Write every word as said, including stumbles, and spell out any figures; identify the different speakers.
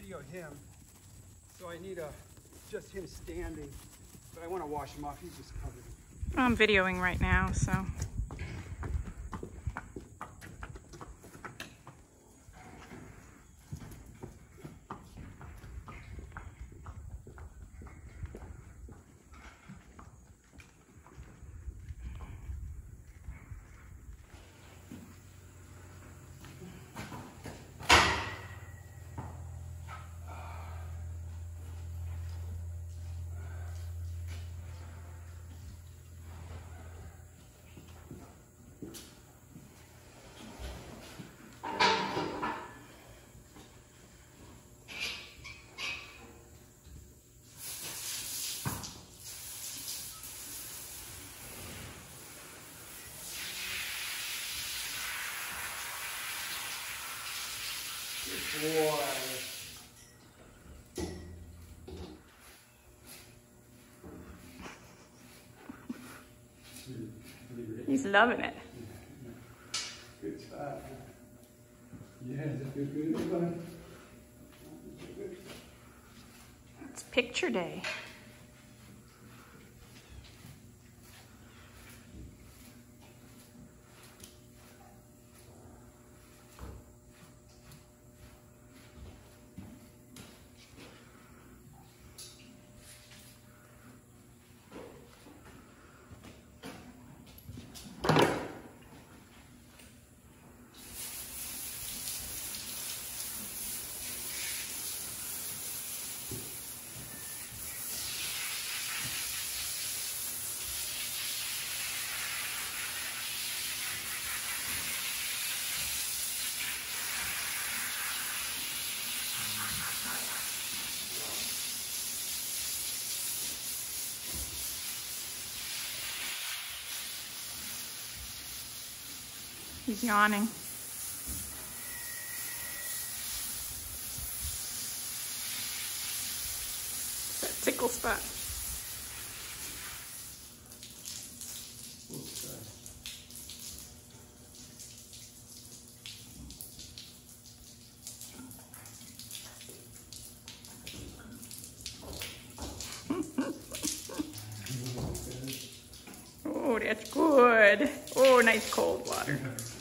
Speaker 1: video him. So I need a, just him standing, but I want to wash him off. He's just covered.
Speaker 2: I'm videoing right now, so.
Speaker 1: Boy.
Speaker 2: He's loving it.
Speaker 1: Good spot. Yeah, that's good, good, good.
Speaker 2: It's picture day. He's yawning. It's that tickle spot. Oh, that's good. Oh, nice cold water.